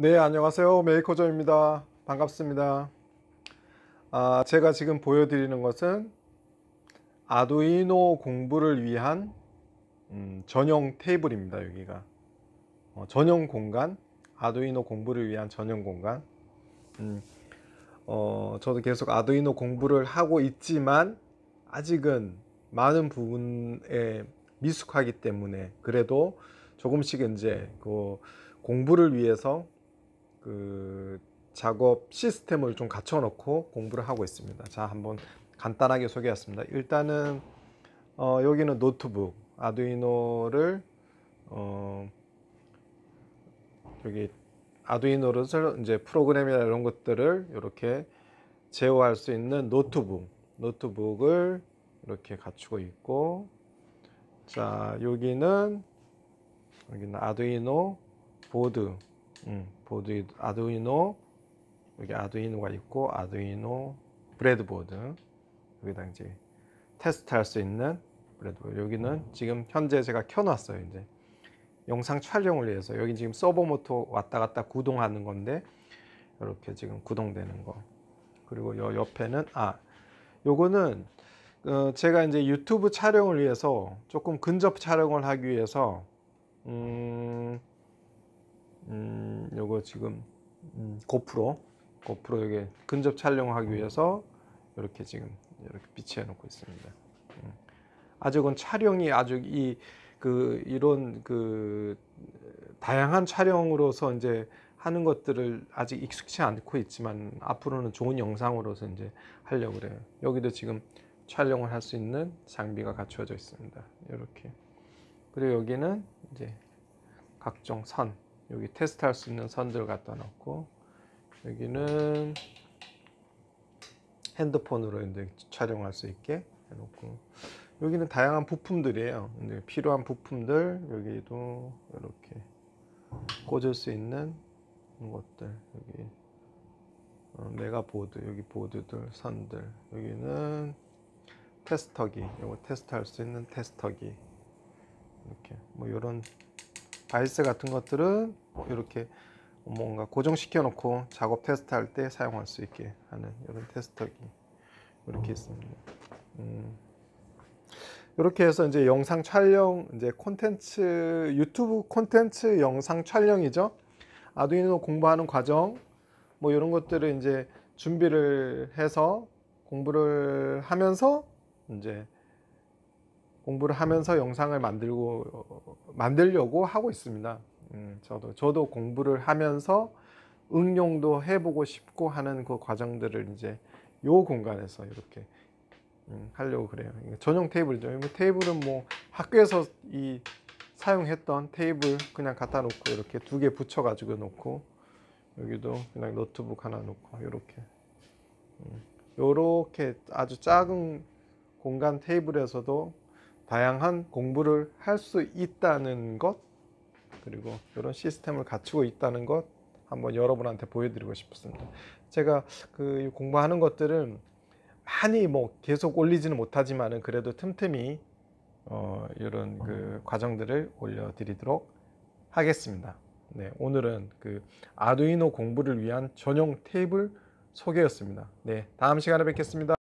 네, 안녕하세요. 메이커조입니다. 반갑습니다. 제가 지금 보여드리는 것은 아두이노 공부를 위한 전용 테이블입니다. 여기가 전용 공간, 아두이노 공부를 위한 전용 공간. 음, 저도 계속 아두이노 공부를 하고 있지만 아직은 많은 부분에 미숙하기 때문에 그래도 조금씩 이제 그 공부를 위해서 그 작업 시스템을 좀 갖춰 놓고 공부를 하고 있습니다. 자, 한번 간단하게 소개했습니다. 일단은 여기는 노트북 아두이노를 여기 아두이노를 이제 프로그램이나 이런 것들을 이렇게 제어할 수 있는 노트북을 이렇게 갖추고 있고, 자, 여기는 아두이노 보드, 보드 아두이노, 여기 아두이노가 있고 아두이노 브레드보드, 여기다 이제 테스트할 수 있는 브레드보드. 여기는 지금 현재 제가 켜놨어요. 이제 영상 촬영을 위해서. 여기 지금 서버 모터 왔다 갔다 구동하는 건데 이렇게 지금 구동되는 거. 그리고 요 옆에는 요거는 제가 이제 유튜브 촬영을 위해서 조금 근접 촬영을 하기 위해서 요거 지금 고프로 여기 근접 촬영하기 위해서 이렇게 지금 이렇게 비치해 놓고 있습니다. 아직은 촬영이 아주 이런 다양한 촬영으로서 이제 하는 것들을 아직 익숙치 않고 있지만 앞으로는 좋은 영상으로서 이제 하려고 그래요. 여기도 지금 촬영을 할 수 있는 장비가 갖추어져 있습니다. 이렇게. 그리고 여기는 이제 각종 선, 여기 테스트할 수 있는 선들을 갖다 놓고, 여기는 핸드폰으로 이제 촬영할 수 있게 해놓고, 여기는 다양한 부품들이에요. 필요한 부품들, 여기도 이렇게 꽂을 수 있는 것들, 여기 메가보드, 여기 보드들, 선들, 여기는 테스터기, 이거 테스트할 수 있는 테스터기, 이렇게 뭐 이런 바이스 같은 것들은 이렇게 뭔가 고정시켜 놓고 작업 테스트할 때 사용할 수 있게 하는 이런 테스터기 이렇게 있습니다. 이렇게 해서 이제 영상 촬영, 이제 콘텐츠, 유튜브 콘텐츠 영상 촬영이죠. 아두이노 공부하는 과정, 뭐 이런 것들을 이제 준비를 해서 공부를 하면서 영상을 만들려고 하고 있습니다. 저도 공부를 하면서 응용도 해보고 싶고 하는 그 과정들을 이제 요 공간에서 이렇게 하려고 그래요. 전용 테이블이죠. 테이블은 뭐 학교에서 사용했던 테이블 그냥 갖다 놓고 이렇게 두 개 붙여 가지고 놓고, 여기도 그냥 노트북 하나 놓고 요렇게 아주 작은 공간 테이블에서도 다양한 공부를 할 수 있다는 것, 그리고 이런 시스템을 갖추고 있다는 것 한번 여러분한테 보여드리고 싶습니다. 제가 공부하는 것들은 많이 뭐 계속 올리지는 못하지만은 그래도 틈틈이 이런 과정들을 올려드리도록 하겠습니다. 네, 오늘은 아두이노 공부를 위한 전용 테이블 소개였습니다. 네, 다음 시간에 뵙겠습니다.